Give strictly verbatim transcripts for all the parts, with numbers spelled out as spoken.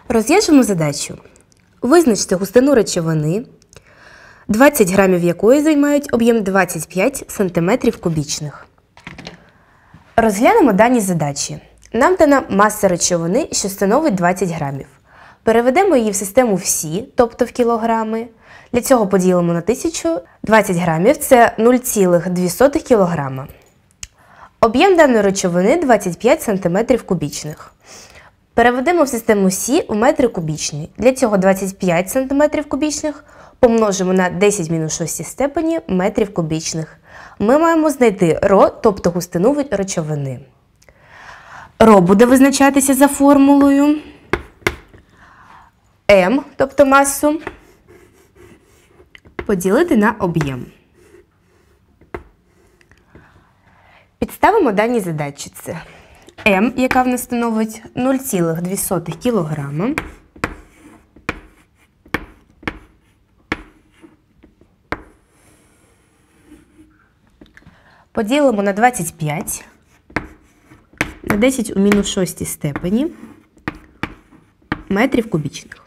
Розв'яжемо задачу. Визначте густину речовини, двадцять грамів якої займають об'єм двадцять п'ять сантиметрів кубічних. Розглянемо дані задачі. Нам дана маса речовини, що становить двадцять грамів. Переведемо її в систему всі, тобто в кілограми. Для цього поділимо на тисячу. двадцять грамів – це нуль цілих дві сотих кілограма. Об'єм даної речовини – двадцять п'ять сантиметрів кубічних. Переведемо в систему Сі в метри кубічні. Для цього двадцять п'ять сантиметрів кубічних помножимо на десять мінус шостій степені метрів кубічних. Ми маємо знайти ро, тобто густину речовини. Ро буде визначатися за формулою М, тобто масу, поділити на об'єм. Підставимо дані задачі. Це М, яка в нас становить нуль цілих дві сотих кілограма, поділимо на двадцять п'ять, на десять у мінус шостій степені метрів кубічних.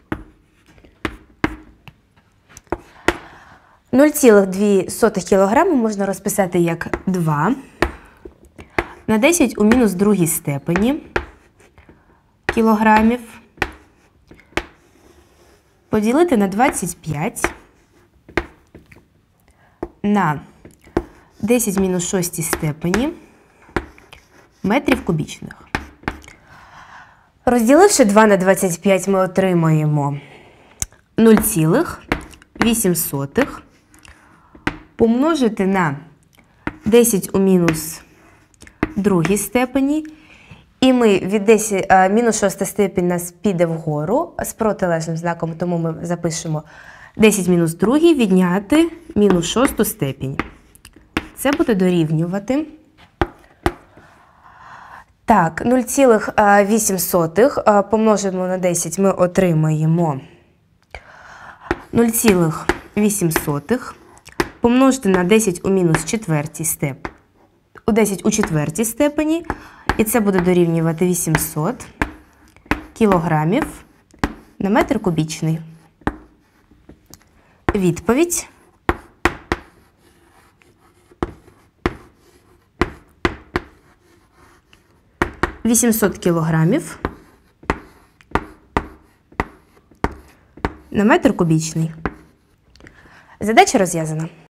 нуль цілих дві сотих кілограма можна розписати як два на десять у мінус другій степені кілограмів, поділити на двадцять п'ять на десять мінус шостій степені метрів кубічних. Розділивши два на двадцять п'ять, ми отримаємо нуль цілих вісім сотих помножити на десять у мінус другій степені. І ми від десять, мінус шоста степень нас піде вгору з протилежним знаком, тому ми запишемо десять мінус другий відняти мінус шосту степень. Це буде дорівнювати. Так, нуль цілих вісім сотих помножимо на десять, ми отримаємо нуль цілих вісім сотих помножити на десять у мінус четвертій степені, у десять у четвертій степені, і це буде дорівнювати вісімсот кілограмів на метр кубічний. Відповідь. вісімсот кілограмів на метр кубічний. Задача розв'язана.